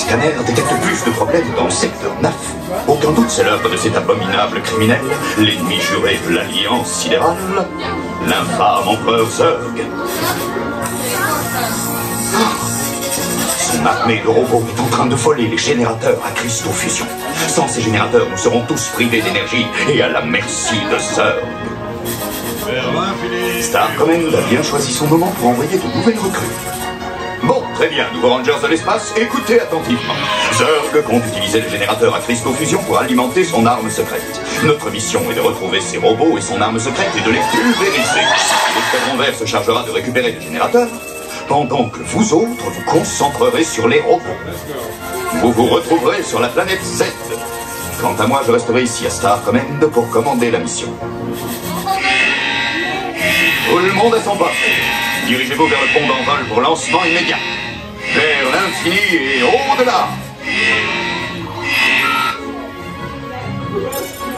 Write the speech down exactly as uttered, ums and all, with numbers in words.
scanner détecte plus de problèmes dans le secteur neuf. Aucun doute, c'est l'œuvre de cet abominable criminel, l'ennemi juré de l'Alliance sidérale, l'infâme empereur Zurg. Son armée de robots est en train de voler les générateurs à cristaux fusion. Sans ces générateurs, nous serons tous privés d'énergie et à la merci de Zurg. Star Command a bien choisi son moment pour envoyer de nouvelles recrues. Bon, très bien, nouveaux Rangers de l'espace, écoutez attentivement. Zurg compte utiliser le générateur à cristaux fusion pour alimenter son arme secrète. Notre mission est de retrouver ses robots et son arme secrète et de les pulvériser. L'escadron vert se chargera de récupérer le générateur, pendant que vous autres vous concentrerez sur les robots. Vous vous retrouverez sur la planète Z. Quant à moi, je resterai ici à Star Command pour commander la mission. Tout le monde à son poste. Dirigez-vous vers le pont d'envol pour lancement immédiat. Vers l'infini et au-delà.